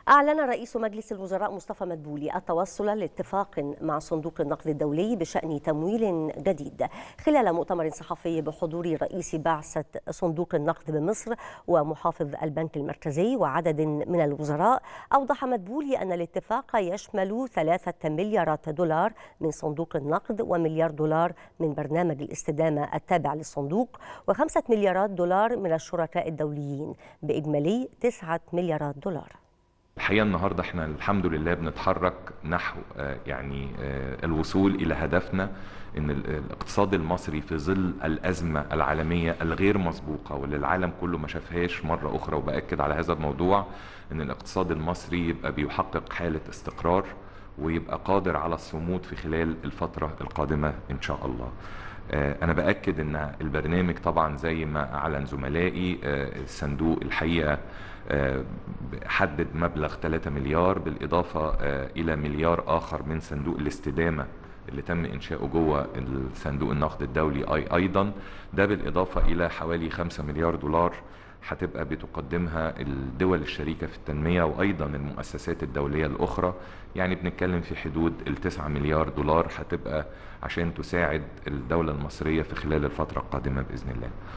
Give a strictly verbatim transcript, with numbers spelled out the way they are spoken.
أعلن رئيس مجلس الوزراء مصطفى مدبولي التوصل لاتفاق مع صندوق النقد الدولي بشأن تمويل جديد. خلال مؤتمر صحفي بحضور رئيس بعثة صندوق النقد بمصر ومحافظ البنك المركزي وعدد من الوزراء، أوضح مدبولي أن الاتفاق يشمل ثلاثة مليارات دولار من صندوق النقد ومليار دولار من برنامج الاستدامة التابع للصندوق وخمسة مليارات دولار من الشركاء الدوليين، بإجمالي تسعة مليارات دولار. الحقيقة النهاردة احنا الحمد لله بنتحرك نحو يعني الوصول إلى هدفنا، إن الاقتصاد المصري في ظل الأزمة العالمية الغير مسبوقة واللي العالم كله ما شافهاش مرة أخرى، وبأكد على هذا الموضوع، إن الاقتصاد المصري يبقى بيحقق حالة استقرار ويبقى قادر على الصمود في خلال الفترة القادمة إن شاء الله. أنا بأكد إن البرنامج طبعا زي ما أعلن زملائي الصندوق الحقيقة حدد مبلغ ثلاثة مليار، بالإضافة إلى مليار آخر من صندوق الاستدامة اللي تم إنشاؤه جوه الصندوق النقد الدولي أي أيضا، ده بالإضافة إلى حوالي خمسة مليار دولار هتبقى بتقدمها الدول الشريكة في التنمية وأيضا المؤسسات الدولية الأخرى. يعني بنتكلم في حدود التسعة مليار دولار هتبقى عشان تساعد الدولة المصرية في خلال الفترة القادمة بإذن الله.